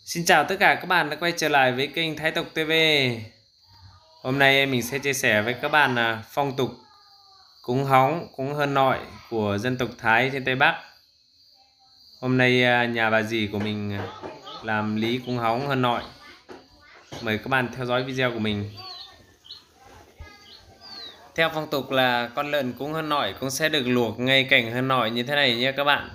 Xin chào tất cả các bạn đã quay trở lại với kênh Thái Tộc TV. Hôm nay mình sẽ chia sẻ với các bạn phong tục cúng hóng, cúng hơn nội của dân tộc Thái trên Tây Bắc. Hôm nay nhà bà dì của mình làm lý cúng hóng hơn nội. Mời các bạn theo dõi video của mình. Theo phong tục là con lợn cúng hơn nội cũng sẽ được luộc ngay cạnh hơn nội như thế này nhé các bạn.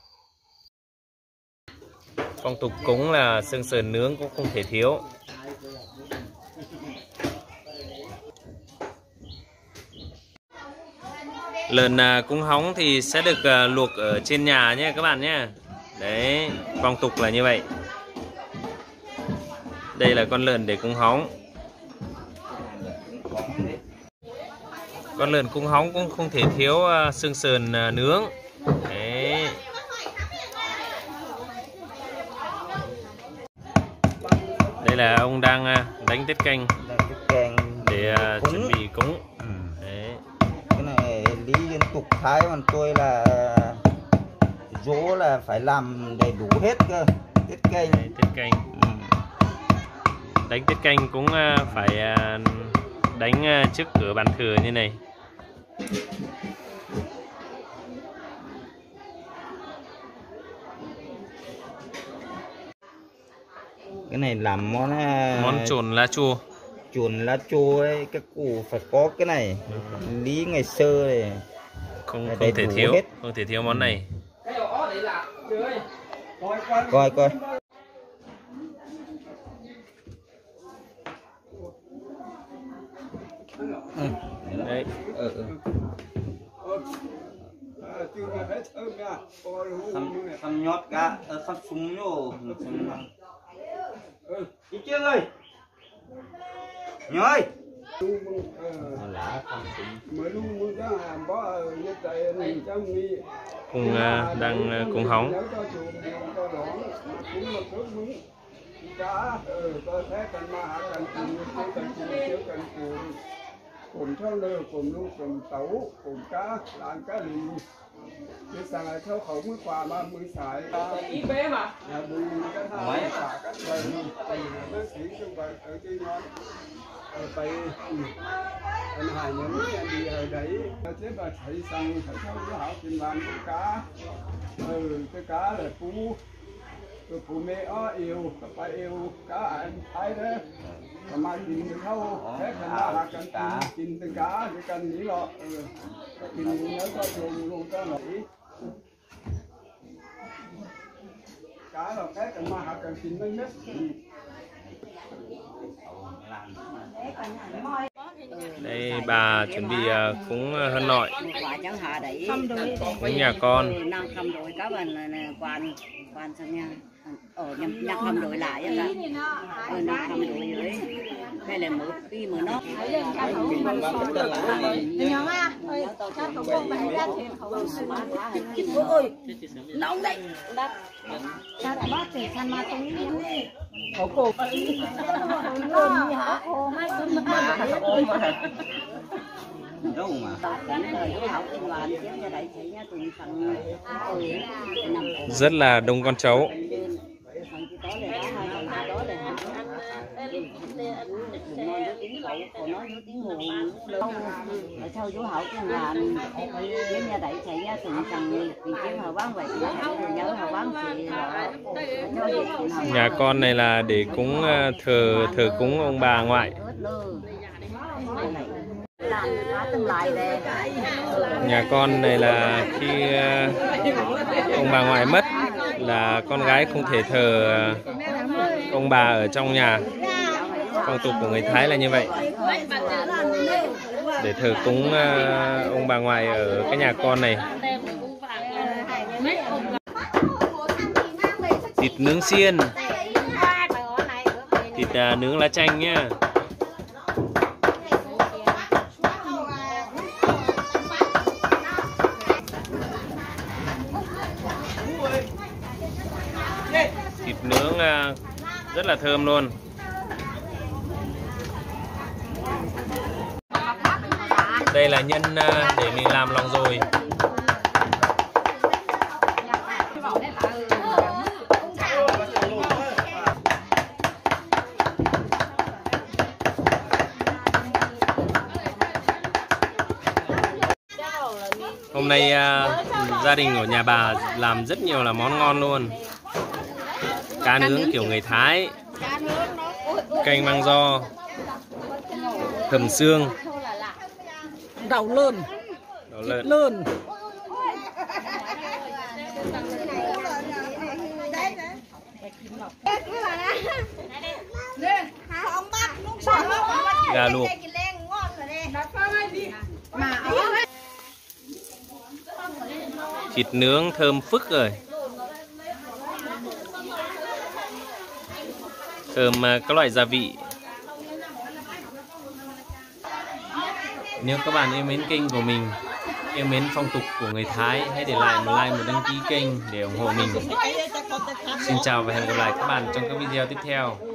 Phong tục cúng là xương sườn nướng cũng không thể thiếu. Lợn cúng hóng thì sẽ được luộc ở trên nhà nhé các bạn nhé. Đấy, phong tục là như vậy. Đây là con lợn để cúng hóng. Con lợn cúng hóng cũng không thể thiếu xương sườn nướng. Đấy. Đây là ông đang đánh tiết canh để chuẩn bị cúng. Đấy. Cái này lý dân tục Thái, còn tôi là dỗ là phải làm đầy đủ hết cơ. Tiết canh. Đấy, tiết canh. Đánh tiết canh cũng phải đánh trước cửa bàn thờ như này. Cái này làm món Trồn lá chua. Trồn lá chua ấy, các cụ phải có cái này. Lý ngày xưa này Không thể thiếu hết. Không thể thiếu món này. Coi. Đấy. Xăm nhót cả, xăm súng nhô. Đi chưa ơi. Nhớ ơi. Cùng đang cúng hóng. Cùng theo lừa, cùng lưu, cùng tấu, cùng cá, làm cá lì. Cái sang này theo khẩu mới quà mà mới xài. Ý bé mà. Nhà bùi cái thằng xả các bầy, nó xỉ trong bầy ở cái ngón. Ở bầy, anh Hải nhấn anh đi ở đấy. Thế bà thấy sang phải theo cái hảo tìm làm con cá. Cái cá là phú. Cái phú mê yêu, cái bà yêu cá anh Thái đó. Mà nhìn được không? Thế thành ra là cần nhìn từ cá thì cần nghĩ lọ. Nhìn nhớ có dùng luôn có nổi. Cá là thế cần mà họ cần nhìn nó nhất. Đây bà chuẩn bị cúng hơn nội. Cúng nhà con. Nhằm không đổi lại ra nó không đổi dưới đây là một khi mà nó nóng đấy sao đã bắt thì san ma tung đi khổ cổ đâu mà rất là đông con cháu. Nhà con này là để cúng thờ cúng ông bà ngoại. Nhà con này là khi ông bà ngoại mất là con gái không thể thờ ông bà ở trong nhà. Phong tục của người Thái là như vậy. Để thờ cúng ông bà ngoại ở cái nhà con này. Thịt nướng xiên, thịt nướng lá chanh nhá. Thịt nướng rất là thơm luôn. Đây là nhân để mình làm lòng dồi. nay gia đình của nhà bà làm rất nhiều là món ngon luôn. Cá nướng kiểu người Thái, canh măng giò, hầm xương, đậu lợn, lợn. lợn. Gà luộc. Thịt nướng thơm phức rồi. Thơm các loại gia vị. Nếu các bạn yêu mến kênh của mình, yêu mến phong tục của người Thái, hãy để lại một like, một đăng ký kênh để ủng hộ mình. Xin chào và hẹn gặp lại các bạn trong các video tiếp theo.